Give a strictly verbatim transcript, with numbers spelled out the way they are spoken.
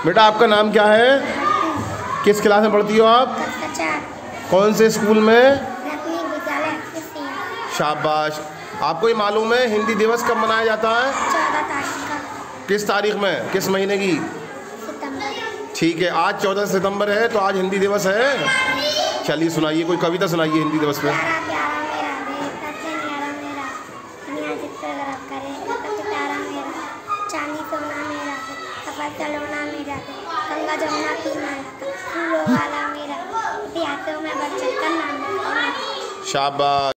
बेटा आपका नाम क्या है? किस क्लास में पढ़ती हो आप? कौन से स्कूल में? शाबाश। आपको ये मालूम है हिंदी दिवस कब मनाया जाता है? चौदह तारीख का। किस तारीख में, किस महीने की? सितंबर। ठीक है, आज चौदह सितंबर है तो आज हिंदी दिवस है। चलिए सुनाइए, कोई कविता सुनाइए हिंदी दिवस पे। शाबाश।